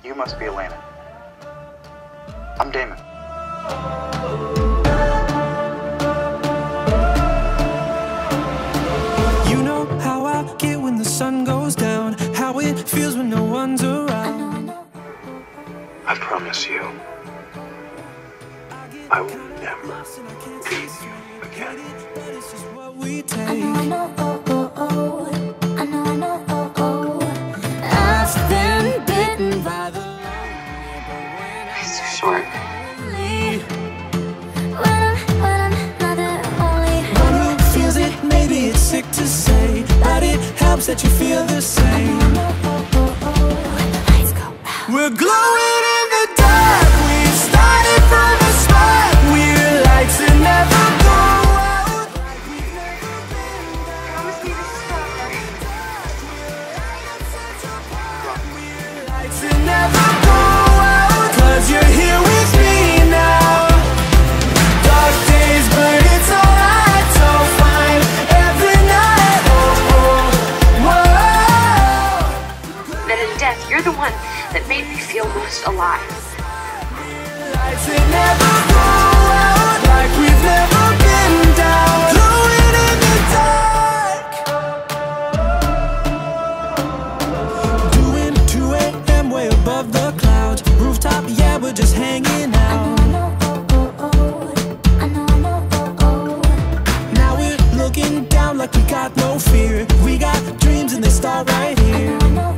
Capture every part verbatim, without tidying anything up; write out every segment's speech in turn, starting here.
You must be Elena. I'm Damon. You know how I get when the sun goes down, how it feels when no one's around. I promise you, I will never leave you again. I've been bitten by the He's too short. one who feels it, maybe it's sick to say, but it helps that you feel the same. We're glowing in the dark. We started from the spot. We're lights that never go out. Promise me this is forever. We're lights that never go out. 'Cause you're here with me now. Dark days, but it's alright. So fine every night. Oh, oh, whoa. That in death, you're the one that made me feel most alive. Lights that never go out, like we've never been down. Glowing in the dark. Doing two A M way above the clouds. Rooftop, yeah, we're just hanging out. Now we're looking down like we got no fear. We got dreams and they start right here.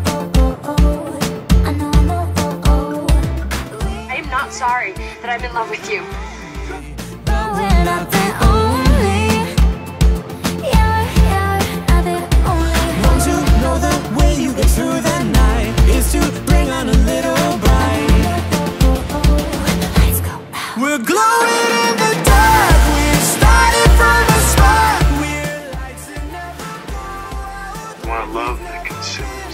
I am not sorry that I'm in love with you. But we're not the only. Yeah, yeah, not the only. Ones who know the way you get through the night is to bring on a little bright. When the lights go out. We're glowing in the dark. We started from the spot. We're lights that never go out. I want a love that consumes.